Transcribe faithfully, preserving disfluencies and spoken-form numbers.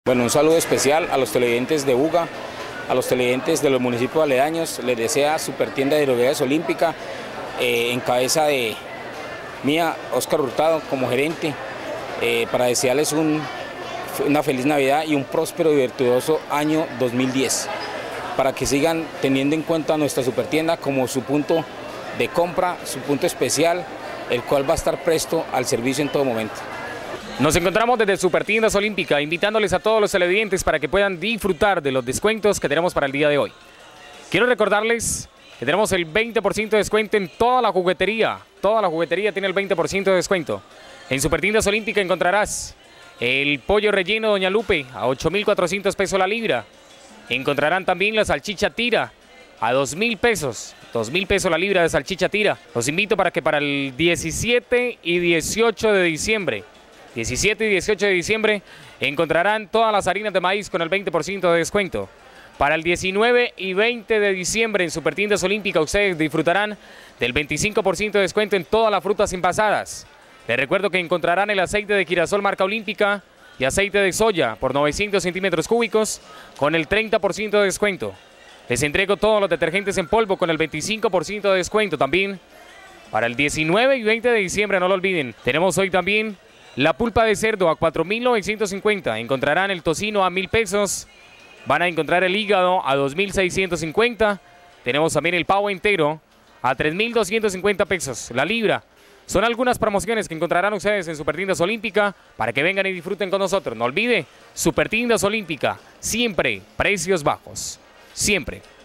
Bueno, un saludo especial a los televidentes de Buga, a los televidentes de los municipios aledaños. Les desea Supertienda de Droguerías Olímpica, eh, en cabeza de mía, Óscar Hurtado, como gerente, eh, para desearles un, una feliz Navidad y un próspero y virtuoso año dos mil diez, para que sigan teniendo en cuenta nuestra Supertienda como su punto de compra, su punto especial, el cual va a estar presto al servicio en todo momento. Nos encontramos desde Supertiendas Olímpica, invitándoles a todos los televidentes para que puedan disfrutar de los descuentos que tenemos para el día de hoy. Quiero recordarles que tenemos el veinte por ciento de descuento en toda la juguetería. Toda la juguetería tiene el veinte por ciento de descuento. En Supertiendas Olímpica encontrarás el pollo relleno Doña Lupe a ocho mil cuatrocientos pesos la libra. Encontrarán también la salchicha tira a dos mil pesos. dos mil pesos la libra de salchicha tira. Los invito para que para el diecisiete y dieciocho de diciembre, diecisiete y dieciocho de diciembre, encontrarán todas las harinas de maíz con el veinte por ciento de descuento. Para el diecinueve y veinte de diciembre en Supertiendas Olímpica ustedes disfrutarán del veinticinco por ciento de descuento en todas las frutas envasadas. Les recuerdo que encontrarán el aceite de girasol marca Olímpica y aceite de soya por novecientos centímetros cúbicos con el treinta por ciento de descuento. Les entrego todos los detergentes en polvo con el veinticinco por ciento de descuento también. Para el diecinueve y veinte de diciembre, no lo olviden, tenemos hoy también la pulpa de cerdo a cuatro mil novecientos cincuenta, encontrarán el tocino a mil pesos, van a encontrar el hígado a dos mil seiscientos cincuenta, tenemos también el pavo entero a tres mil doscientos cincuenta pesos la libra. Son algunas promociones que encontrarán ustedes en Supertiendas Olímpica para que vengan y disfruten con nosotros. No olvide, Supertiendas Olímpica, siempre precios bajos, siempre.